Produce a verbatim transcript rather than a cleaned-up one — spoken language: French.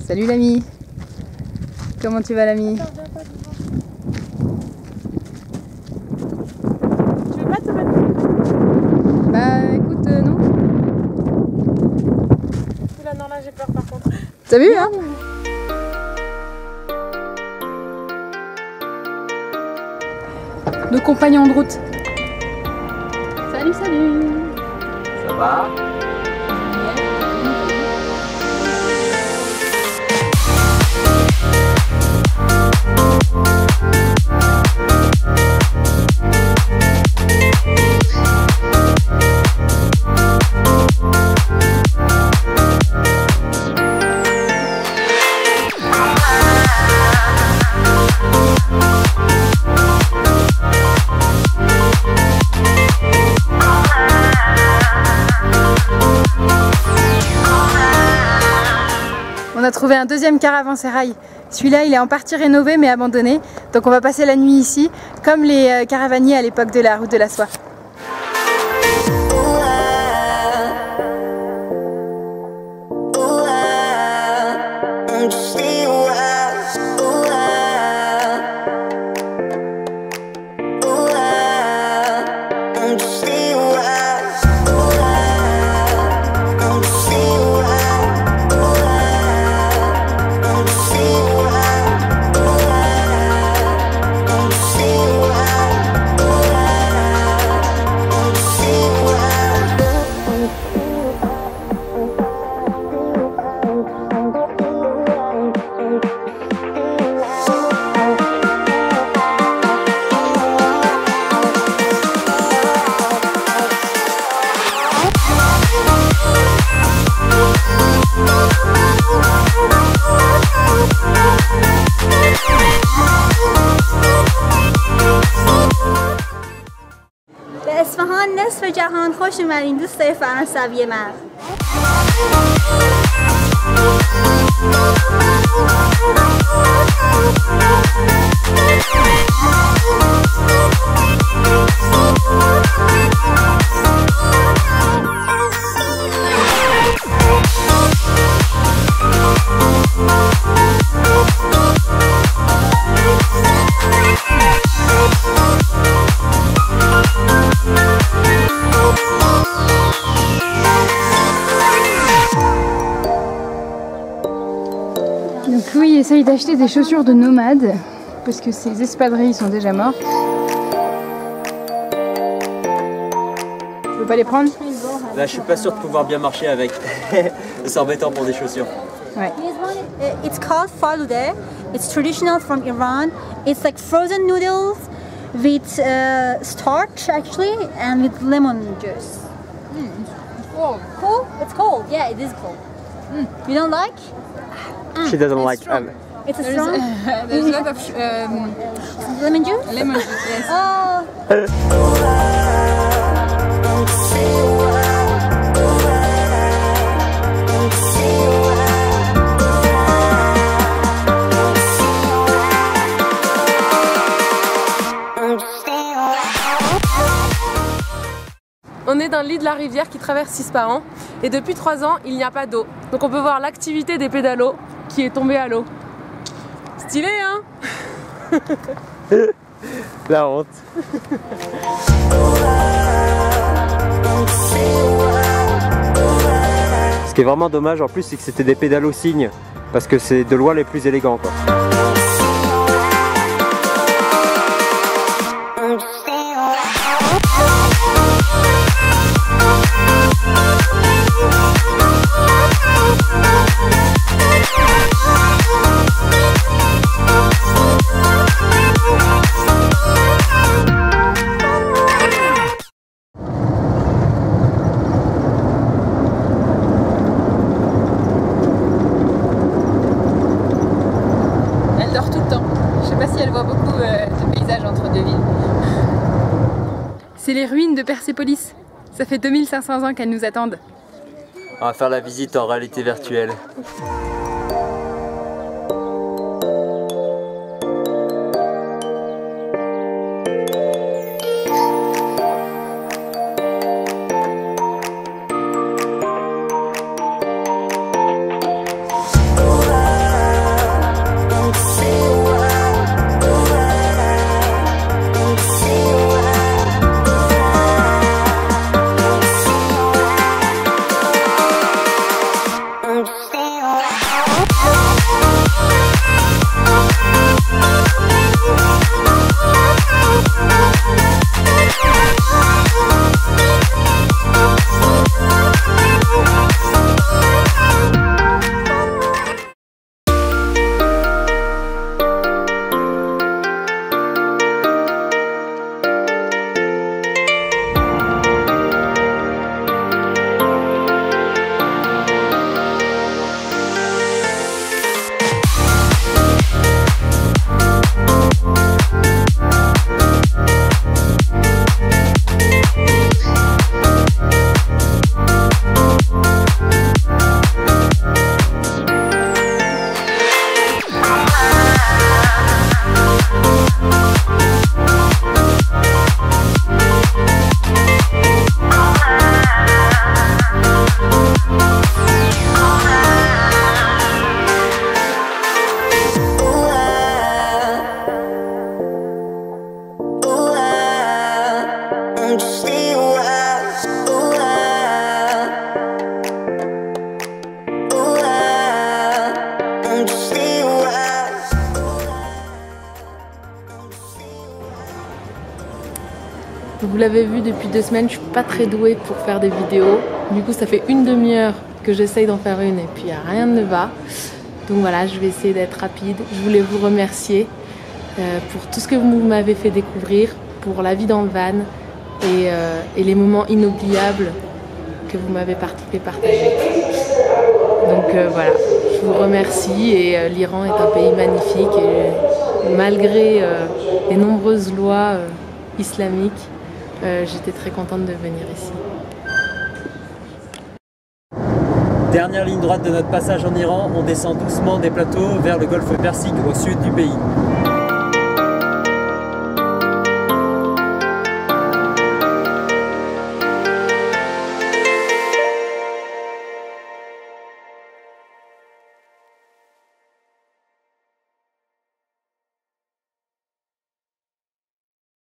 Salut l'ami. Comment tu vas l'ami? Tu veux pas te mettre? Bah écoute, euh, non. Là, non, là j'ai peur par contre. T'as vu hein? Nos compagnons de route. Salut, salut. Ça va? On a trouvé un deuxième caravansérail. Celui-là, il est en partie rénové mais abandonné. Donc on va passer la nuit ici, comme les caravaniers à l'époque de la route de la soie. به اصفهان نصف جهان خوش اومدین دوستای فرانسوی من. Donc Louis essaye d'acheter des chaussures de nomade parce que ses espadrilles sont déjà mortes. Tu veux pas les prendre? Là, je suis pas sûr de pouvoir bien marcher avec. C'est embêtant pour des chaussures. Ouais. This one, uh, it's called falude. It's traditional from Iran. It's like frozen noodles with uh, starch actually and with lemon juice. Mm. Oh. Cool? It's cold. Yeah, it is cold. Mm. You don't like? She doesn't like. Um, It's a There's, strong uh, there's a lot of um, lemon juice. lemon juice, yes. Oh. On est dans le lit de la rivière qui traverse Ispahan et depuis trois ans il n'y a pas d'eau. Donc on peut voir l'activité des pédalos qui est tombée à l'eau. Stylé hein? La honte. Ce qui est vraiment dommage en plus, c'est que c'était des pédalos cygnes, parce que c'est de loin les plus élégants quoi. Elle dort tout le temps. Je sais pas si elle voit beaucoup euh, de paysages entre deux villes. C'est les ruines de Persépolis. Ça fait deux mille cinq cents ans qu'elles nous attendent. On va faire la visite en réalité virtuelle. Oh, Don't you see why? Vous l'avez vu, depuis deux semaines, je suis pas très douée pour faire des vidéos. Du coup, ça fait une demi-heure que j'essaye d'en faire une et puis rien ne va. Donc voilà, je vais essayer d'être rapide. Je voulais vous remercier euh, pour tout ce que vous m'avez fait découvrir, pour la vie dans le van et, euh, et les moments inoubliables que vous m'avez fait partager. Donc euh, voilà, je vous remercie et euh, l'Iran est un pays magnifique et malgré euh, les nombreuses lois euh, islamiques, euh, j'étais très contente de venir ici. Dernière ligne droite de notre passage en Iran, on descend doucement des plateaux vers le golfe Persique au sud du pays.